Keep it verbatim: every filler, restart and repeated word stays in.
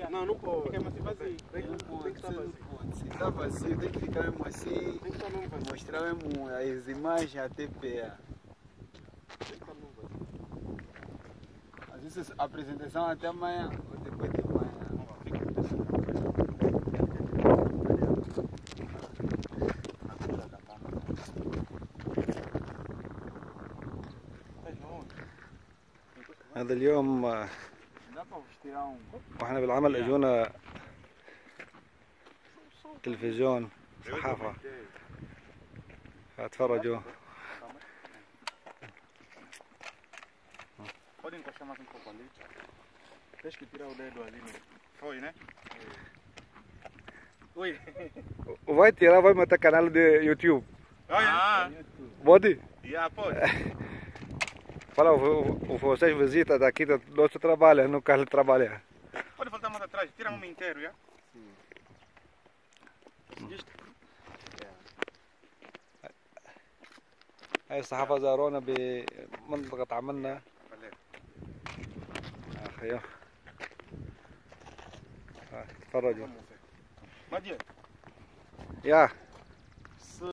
Não, não pode. Porque é assim vazio. Tem que estar vazio. Se está vazio, tem que ficar mesmo assim. Tem que estar mesmo vazio. Mostrar mesmo as imagens até pé. Tem que estar mesmo vazio. Às vezes a apresentação até amanhã ou depois de amanhã. هذا اليوم واحنا بالعمل اجونا تلفزيون صحافة اتفرجوا. Pode encostar mais um pouco ali. Deixa que tirar o dedo ali. Foi, né? Oi. Vai tirar, vai matar canal de YouTube. Ah, Pode? já pode. Fala, vocês visitam daqui do nosso trabalho, no carro trabalha. Pode voltar mais atrás, tira um inteiro, já? هاي الصحافة زارونا بمنطقة عملنا. اخي تفرجوا. ما دي. يا